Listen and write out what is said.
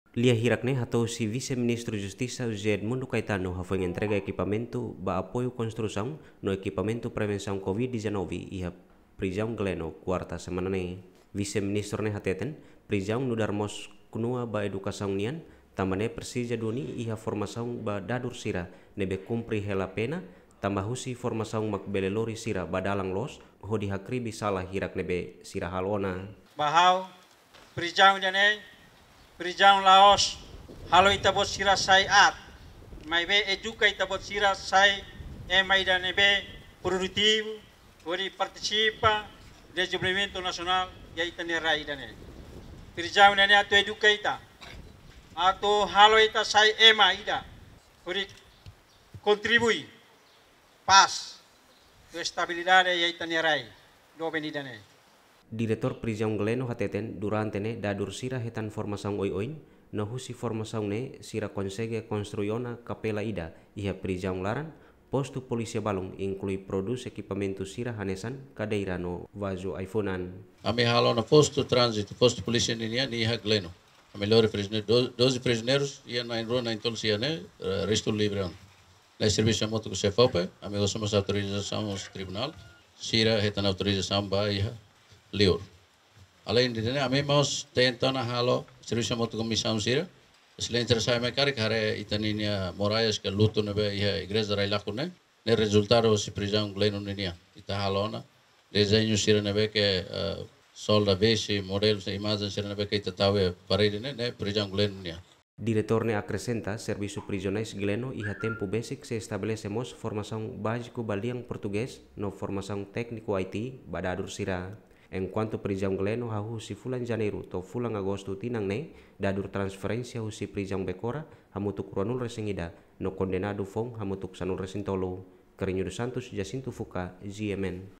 Lia Hirakne hatou si vice-ministro Justiça José Edmundo Caetano foi entrega equipamento ba apoio construção no equipamento prevenção Covid-19 e a prisão Gleno quarta semana ne. Vice-ministro ne hateten prisão no darmos kunua ba educação nian tamane persija duni e a formação ba dadur sira nebe cumpri hela pena tambah husi formação makbelelori sira badalang los hodi hakribi salah hirak nebe sira halona. Bahau prisão dane prisão Laos halo itabot sira sai at mai be educa itabot sira sai mai dane be produtivo ori participa desenvolvimento nacional ya itane rai dane prisão dane atu educa ita atu halo ita sai ida ori contribui paz estabilidade ya itane rai do benidane. Diretor prisão Gleno hateten durante ne dadur sira hetan formação oi-oin no husi formação ne sira consegue construiona capela ida iha prisão laran posto polícia balong inclui produz equipamento sira hanesan cadeira no vaso iPhonean. Ami halo no posto trânsito, posto polícia ninia ni iha Gleno. A melhor prisioneiro, 12 prisioneiros ia na enrua na intolsia ne resto livre on. Na serviço moto com CFOP, amigo somos autorização ao tribunal, sira hetan autorização ba iha liur. Além disso, a mim nós tentamos halo serviço moto comissão sira. Selain tersai mekarik hare itaninia Moraes que luto nebe ia igreja railaku ne resultado si prisão Gleno ninia ita halona desenho sira nebe que solda vesi modelo se imagem sira nebe que ita tawe parede ne prisão Gleno ninia. Diretor ne acrescenta serviço prisionais Gleno e a tempo basic se estabelecemos formação básico baliang português no formação técnico IT badadur sira. Enquanto prisão Gleno hahu si fulan Janeiro to fulan Agosto tinang ne dadur transferência husi prisão Becora hamutuk ruanul resingida no condenado fong hamutuk sanul resintolo. Carinho dos Santos Jacinto Fuca GMN.